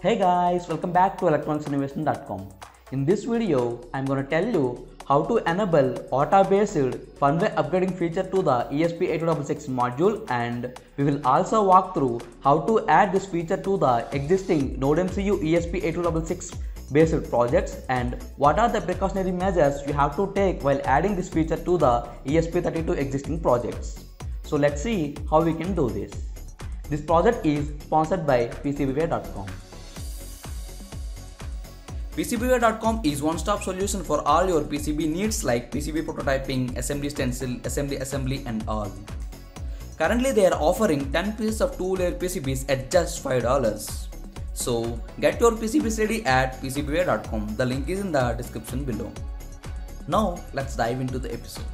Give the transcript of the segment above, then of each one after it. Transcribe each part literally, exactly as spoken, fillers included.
Hey guys, welcome back to electronics innovation dot com. In this video, I'm going to tell you how to enable O T A based firmware upgrading feature to the E S P eight two six six module, and we will also walk through how to add this feature to the existing NodeMCU E S P eight two six six based projects and what are the precautionary measures you have to take while adding this feature to the E S P thirty-two existing projects. So let's see how we can do this. This project is sponsored by P C B ware dot com. P C B ware dot com is one-stop solution for all your P C B needs like P C B prototyping, assembly stencil, assembly assembly and all. Currently they are offering ten pieces of two-layer P C Bs at just five dollars. So get your P C Bs ready at P C B ware dot com. The link is in the description below. Now let's dive into the episode.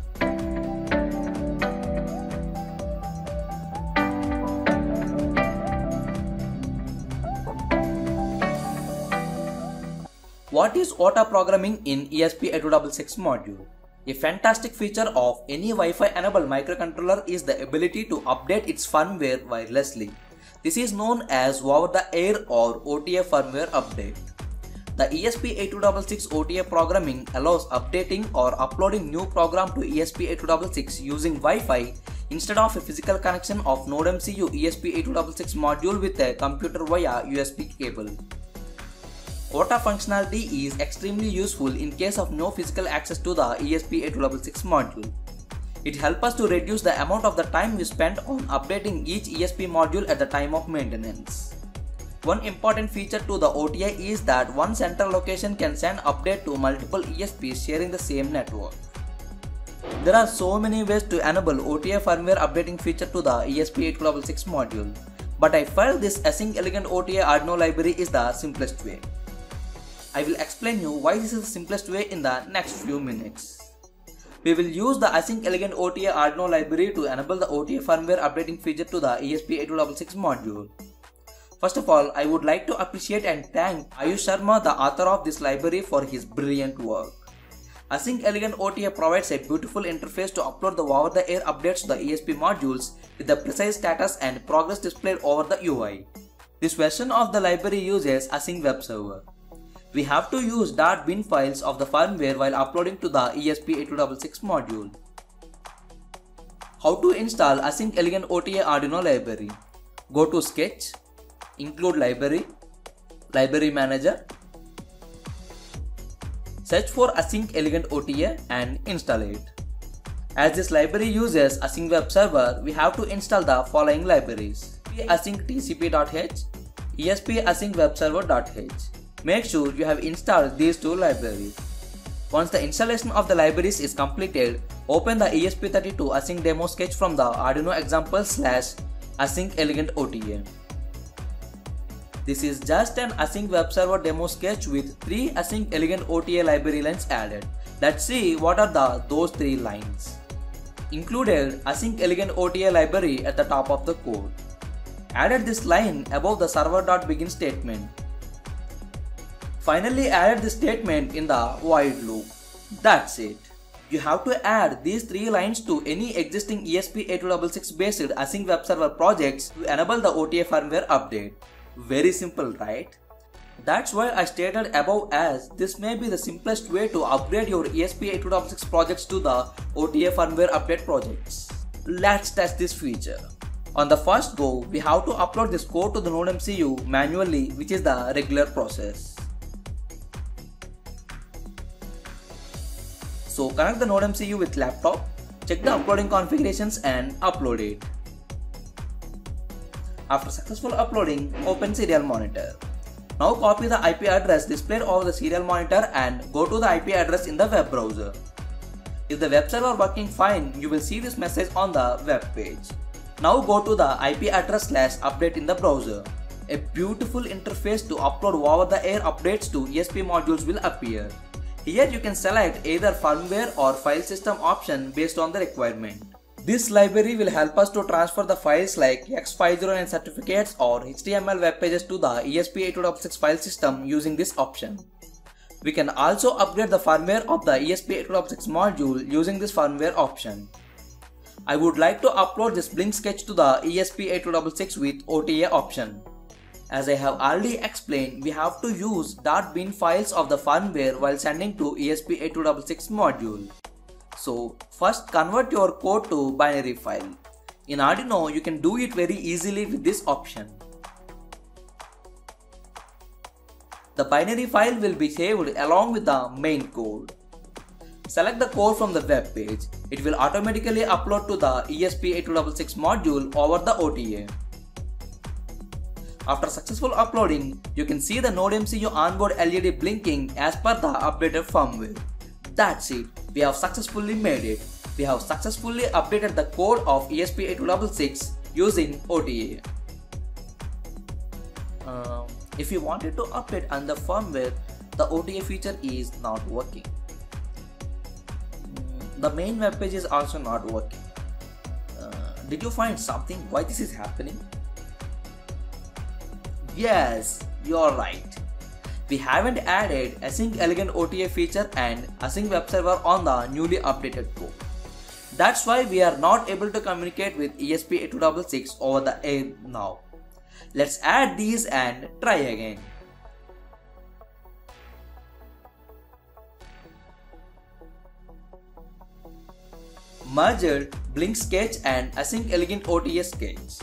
What is O T A programming in E S P eight two six six module? A fantastic feature of any Wi-Fi enabled microcontroller is the ability to update its firmware wirelessly. This is known as over-the-air or O T A firmware update. The E S P eight two six six O T A programming allows updating or uploading new program to E S P eight two six six using Wi-Fi instead of a physical connection of NodeMCU E S P eight two six six module with a computer via U S B cable. O T A functionality is extremely useful in case of no physical access to the E S P eight two six six module. It helps us to reduce the amount of the time we spend on updating each E S P module at the time of maintenance. One important feature to the O T A is that one central location can send update to multiple E S Ps sharing the same network. There are so many ways to enable O T A firmware updating feature to the E S P eight two six six module, but I felt this AsyncElegantOTA Arduino library is the simplest way. I will explain you why this is the simplest way in the next few minutes. We will use the AsyncElegantOTA Arduino library to enable the O T A firmware updating feature to the E S P eight two six six module. First of all, I would like to appreciate and thank Ayush Sharma, the author of this library, for his brilliant work. AsyncElegantOTA provides a beautiful interface to upload the over-the-air updates to the E S P modules with the precise status and progress displayed over the U I. This version of the library uses Async Web Server. We have to use .bin files of the firmware while uploading to the E S P eight two six six module. How to install AsyncElegantOTA Arduino library? Go to Sketch, Include Library, Library Manager, search for AsyncElegantOTA and install it. As this library uses Async Web Server, we have to install the following libraries: E S P async T C P dot H, E S P async web server dot H. Make sure you have installed these two libraries. Once the installation of the libraries is completed, open the E S P thirty-two async demo sketch from the Arduino example slash AsyncElegantOTA. This is just an async web server demo sketch with three AsyncElegantOTA library lines added. Let's see what are the those three lines. Included AsyncElegantOTA library at the top of the code. Added this line above the server.begin statement. Finally added this statement in the void loop. That's it. You have to add these three lines to any existing E S P eight two six six based async web server projects to enable the O T A firmware update. Very simple, right? That's why I stated above as this may be the simplest way to upgrade your E S P eight two six six projects to the O T A firmware update projects. Let's test this feature. On the first go, we have to upload this code to the NodeMCU manually, which is the regular process. So connect the NodeMCU with laptop, check the uploading configurations and upload it. After successful uploading, open serial monitor. Now copy the I P address displayed over the serial monitor and go to the I P address in the web browser. If the web server working fine, you will see this message on the web page. Now go to the I P address slash update in the browser. A beautiful interface to upload over-the-air updates to E S P modules will appear. Here you can select either firmware or file system option based on the requirement. This library will help us to transfer the files like X five oh nine certificates or H T M L web pages to the E S P eight two six six file system using this option. We can also upgrade the firmware of the E S P eight two six six module using this firmware option. I would like to upload this blink sketch to the E S P eight two six six with O T A option. As I have already explained, we have to use .bin files of the firmware while sending to E S P eight two six six module. So first convert your code to binary file. In Arduino, you can do it very easily with this option. The binary file will be saved along with the main code. Select the code from the web page. It will automatically upload to the E S P eight two six six module over the O T A. After successful uploading, you can see the NodeMCU onboard L E D blinking as per the updated firmware. That's it. We have successfully made it. We have successfully updated the code of E S P eight two six six using O T A. Um, if you wanted to update on the firmware, the O T A feature is not working. The main web page is also not working. Uh, did you find something why this is happening? Yes, you're right. We haven't added AsyncElegantOTA feature and Async web server on the newly updated code. That's why we are not able to communicate with E S P eight two six six over the air now. Let's add these and try again. Merged Blink Sketch and AsyncElegantOTA Sketch.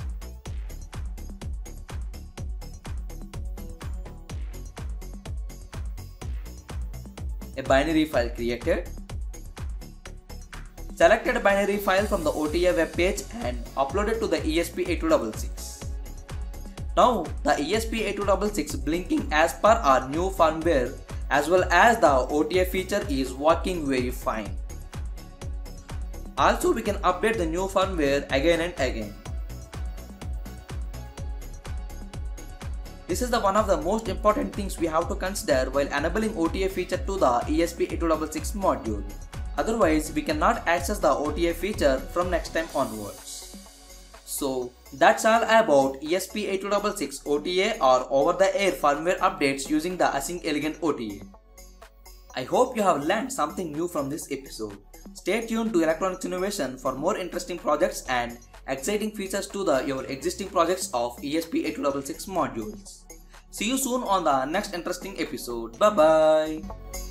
A binary file created. Selected a binary file from the O T A web page and uploaded to the E S P eight two six six. Now the E S P eight two six six blinking as per our new firmware as well as the O T A feature is working very fine. Also, we can update the new firmware again and again. This is the one of the most important things we have to consider while enabling O T A feature to the E S P eight two six six module. Otherwise, we cannot access the O T A feature from next time onwards. So that's all about E S P eight two six six O T A or over-the-air firmware updates using the AsyncElegantOTA. I hope you have learned something new from this episode. Stay tuned to Electronics Innovation for more interesting projects and exciting features to the your existing projects of E S P eight two six six modules. See you soon on the next interesting episode. Bye bye.